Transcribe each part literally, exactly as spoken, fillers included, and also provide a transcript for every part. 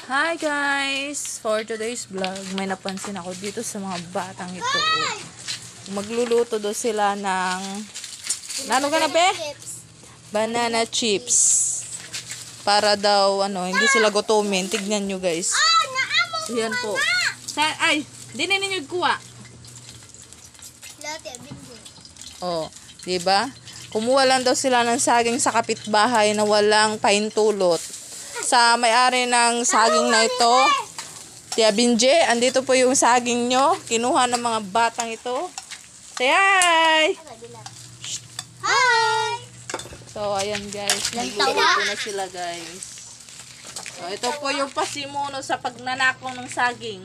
Hi guys! For today's vlog, may napansin ako dito sa mga batang ito. Magluluto do sila ng ano ka na be? Banana chips. Para daw ano, hindi sila gutumin. Tignan nyo guys. Yan po. Sa, ay, di na ninyo kuha. Oh, di ba? Kumuha lang daw sila ng saging sa kapitbahay na walang paintulot. Sa may-ari ng saging na ito, Tia Binje, andito po yung saging nyo. Kinuha ng mga batang ito. Say hi! Hi! So, ayan guys. Nagluluto na sila guys. So, ito po yung pasimuno sa pagnanakaw ng saging.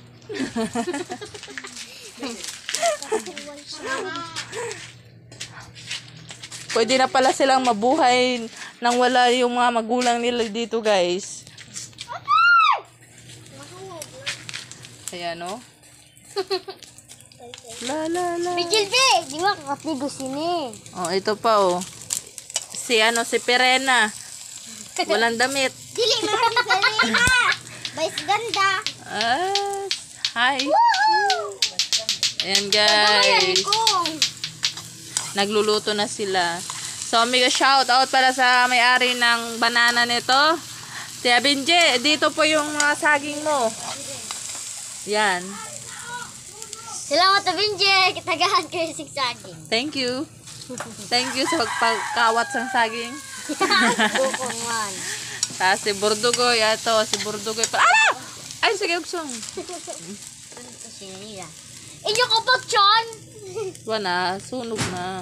Pwede na pala silang mabuhay nang wala yung mga magulang nila dito guys. Ayan o. La la la. Bijilde! Di ba kakatigo sini? Oh, ito pa oh. Si ano, si Perena. Walang damit. Dili, meron sa Serena! Bayis ganda! Ah, hi. Ayan guys. Nagluluto na sila. So, mega shout out para sa may-ari ng banana nito. Tia Binje, dito po yung mga saging mo. Yan. Salamat na Binje! Kitagahan kayo sa saging. Thank you. Thank you sa pagkawat sa saging. Bukong man. Tapos si Burdugoy, ito, si Burdugoy pa. Ah! Ay, sige, ugsong. Sinira. Inyo ka ba, John? Wala, sunog na.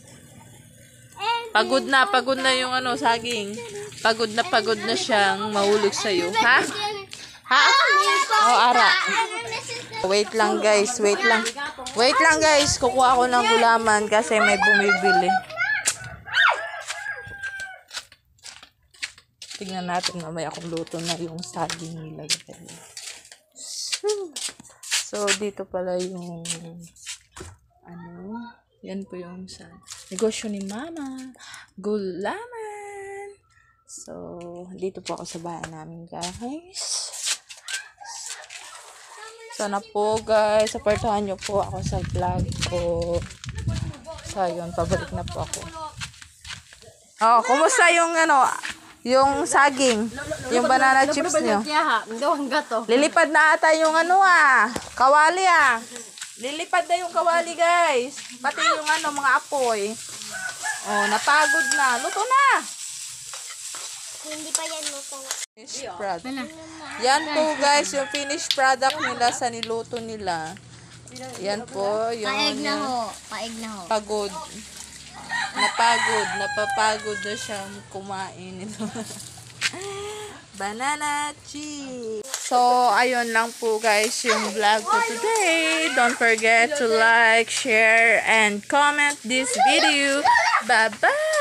Pagod na, pagod na yung ano, saging. Pagod na, pagod na siyang mahulog sa'yo. Ha? Ha? Oh, ara. Wait lang guys, wait lang. Wait lang guys, kukuha ako ng gulaman kasi may bumibili. Tignan natin mamaya kung luto na yung saging nila. So, dito pala yung ano, yan po yung sa negosyo ni Mama. Gulaman. So, dito po ako sa bahay namin guys. Sana po guys, supportahan nyo po ako sa vlog ko. So, yun, pabalik na po ako. Oh, kumusta yung ano, yung saging, yung banana chips nyo? Lilipad na ata yung ano ah, kawali ah. Lilipad na yung kawali guys. Pati yung ano, mga apoy. Oh, napagod na. Luto na. Hindi pa yan luto. Finished product. Yan po guys, yung finished product nila sa niluto nila. Yan po, yung Paeg na ho. Paeg na ho. pagod. Napagod, napapagod na siyang kumain ito. Banana chips. So, ayun lang po guys yung vlog ko today. Don't forget to like, share, and comment this video. Bye-bye!